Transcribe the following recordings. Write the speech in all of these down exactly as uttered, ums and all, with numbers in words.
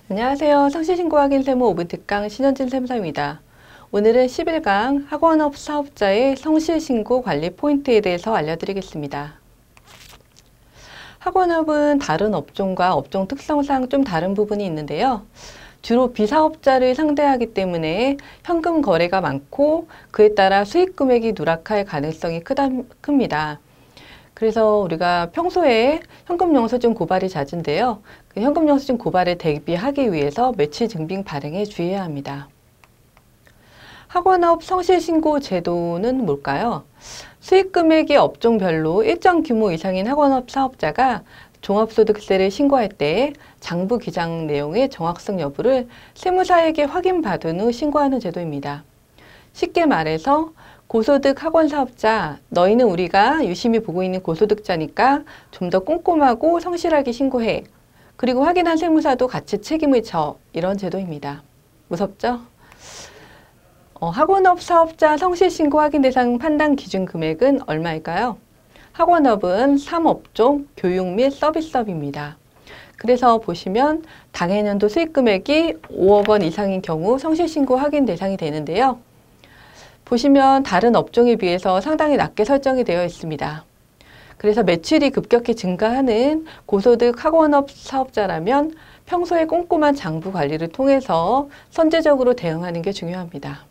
안녕하세요. 성실신고 확인 세무 오 분 특강 신현진 세무사입니다. 오늘은 십일 강 학원업 사업자의 성실신고 관리 포인트에 대해서 알려드리겠습니다. 학원업은 다른 업종과 업종 특성상 좀 다른 부분이 있는데요. 주로 비사업자를 상대하기 때문에 현금 거래가 많고 그에 따라 수익 금액이 누락할 가능성이 크다, 큽니다. 그래서 우리가 평소에 현금 영수증 고발이 잦은데요. 그 현금 영수증 고발을 대비하기 위해서 매출 증빙 발행에 주의해야 합니다. 학원업 성실신고 제도는 뭘까요? 수익 금액이 업종별로 일정 규모 이상인 학원업 사업자가 종합소득세를 신고할 때 장부 기장 내용의 정확성 여부를 세무사에게 확인받은 후 신고하는 제도입니다. 쉽게 말해서 고소득 학원 사업자, 너희는 우리가 유심히 보고 있는 고소득자니까 좀 더 꼼꼼하고 성실하게 신고해. 그리고 확인한 세무사도 같이 책임을 져. 이런 제도입니다. 무섭죠? 어, 학원업 사업자 성실신고 확인 대상 판단 기준 금액은 얼마일까요? 학원업은 삼 업종 교육 및 서비스업입니다. 그래서 보시면 당해년도 수익 금액이 오억 원 이상인 경우 성실신고 확인 대상이 되는데요. 보시면 다른 업종에 비해서 상당히 낮게 설정이 되어 있습니다. 그래서 매출이 급격히 증가하는 고소득 학원업 사업자라면 평소에 꼼꼼한 장부 관리를 통해서 선제적으로 대응하는 게 중요합니다.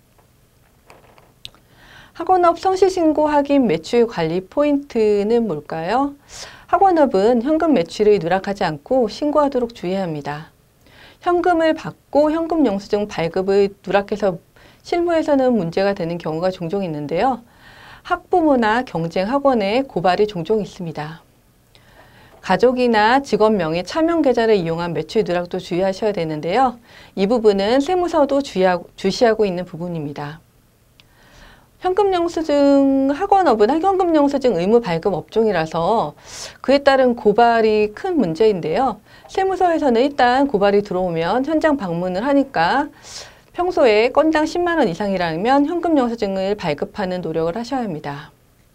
학원업 성실신고 확인 매출 관리 포인트는 뭘까요? 학원업은 현금 매출이 누락하지 않고 신고하도록 주의해야 합니다. 현금을 받고 현금 영수증 발급을 누락해서 실무에서는 문제가 되는 경우가 종종 있는데요. 학부모나 경쟁 학원에 고발이 종종 있습니다. 가족이나 직원 명의 차명 계좌를 이용한 매출 누락도 주의하셔야 되는데요. 이 부분은 세무서도 주의하고, 주시하고 있는 부분입니다. 현금 영수증 학원업은 현금 영수증 의무 발급 업종이라서 그에 따른 고발이 큰 문제인데요. 세무서에서는 일단 고발이 들어오면 현장 방문을 하니까 평소에 건당 십만 원 이상이라면 현금 영수증을 발급하는 노력을 하셔야 합니다.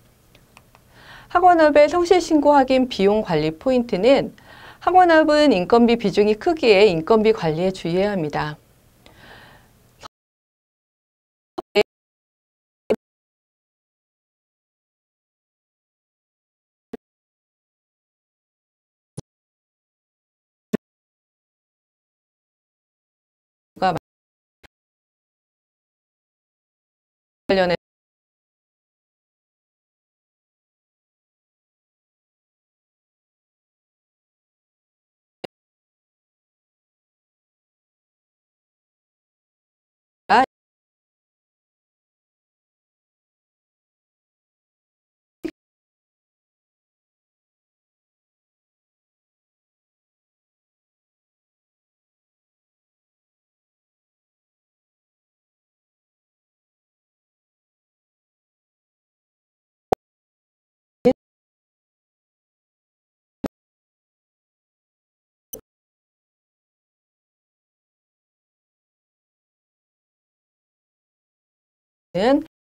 학원업의 성실신고 확인 비용 관리 포인트는 학원업은 인건비 비중이 크기에 인건비 관리에 주의해야 합니다. 관련해 는